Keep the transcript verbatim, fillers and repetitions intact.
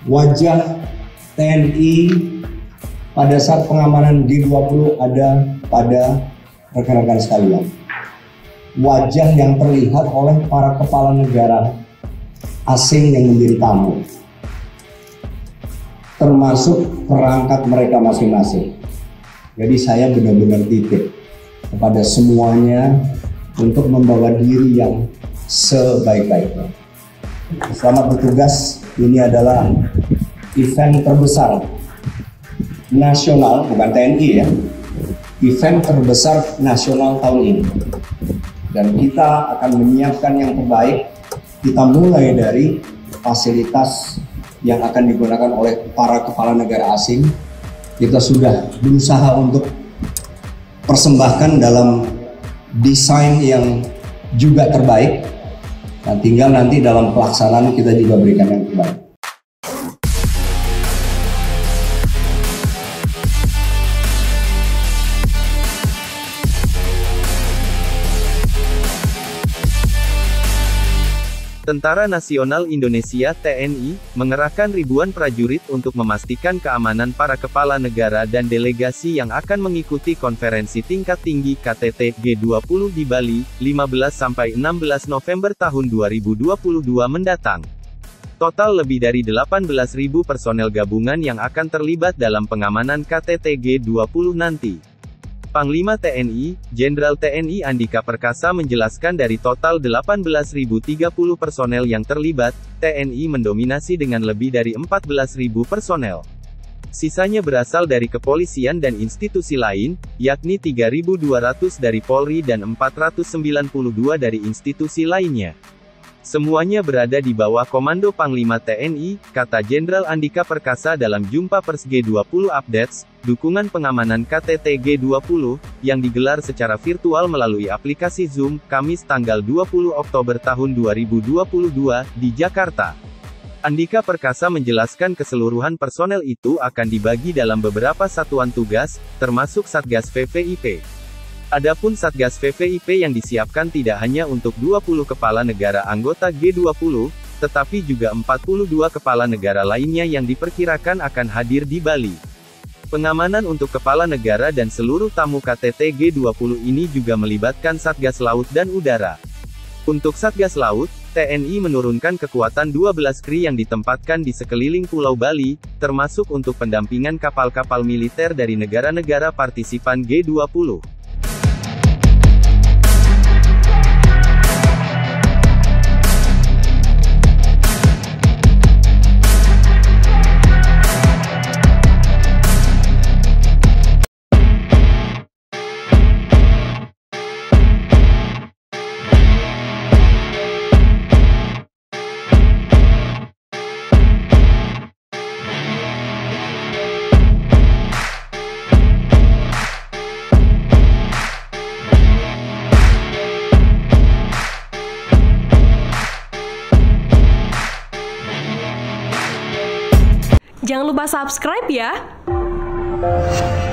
wajah T N I pada saat pengamanan G dua puluh ada pada rekan-rekan sekalian. Wajah yang terlihat oleh para kepala negara asing yang menjadi tamu, termasuk perangkat mereka masing-masing. Jadi saya benar-benar titip kepada semuanya untuk membawa diri yang sebaik-baiknya. Selamat bertugas. Ini adalah event terbesar nasional, bukan T N I ya, event terbesar nasional tahun ini. Dan kita akan menyiapkan yang terbaik. Kita mulai dari fasilitas yang akan digunakan oleh para kepala negara asing. Kita sudah berusaha untuk persembahkan dalam desain yang juga terbaik. Nah, tinggal nanti dalam pelaksanaan kita juga berikan yang terbaik. Tentara Nasional Indonesia (T N I) mengerahkan ribuan prajurit untuk memastikan keamanan para kepala negara dan delegasi yang akan mengikuti konferensi tingkat tinggi K T T G dua puluh di Bali, lima belas sampai enam belas November tahun dua ribu dua puluh dua mendatang. Total lebih dari delapan belas ribu personel gabungan yang akan terlibat dalam pengamanan K T T G dua puluh nanti. Panglima T N I, Jenderal T N I Andika Perkasa menjelaskan dari total delapan belas ribu tiga puluh personel yang terlibat, T N I mendominasi dengan lebih dari empat belas ribu personel. Sisanya berasal dari kepolisian dan institusi lain, yakni tiga ribu dua ratus dari Polri dan empat ratus sembilan puluh dua dari institusi lainnya. Semuanya berada di bawah komando Panglima T N I, kata Jenderal Andika Perkasa dalam jumpa pers G dua puluh Updates, dukungan pengamanan K T T G dua puluh, yang digelar secara virtual melalui aplikasi Zoom, Kamis tanggal dua puluh Oktober tahun dua ribu dua puluh dua, di Jakarta. Andika Perkasa menjelaskan keseluruhan personel itu akan dibagi dalam beberapa satuan tugas, termasuk Satgas V V I P. Adapun Satgas V V I P yang disiapkan tidak hanya untuk dua puluh kepala negara anggota G dua puluh, tetapi juga empat puluh dua kepala negara lainnya yang diperkirakan akan hadir di Bali. Pengamanan untuk kepala negara dan seluruh tamu K T T G dua puluh ini juga melibatkan Satgas Laut dan Udara. Untuk Satgas Laut, T N I menurunkan kekuatan dua belas kri yang ditempatkan di sekeliling Pulau Bali, termasuk untuk pendampingan kapal-kapal militer dari negara-negara partisipan G dua puluh. Jangan lupa subscribe ya!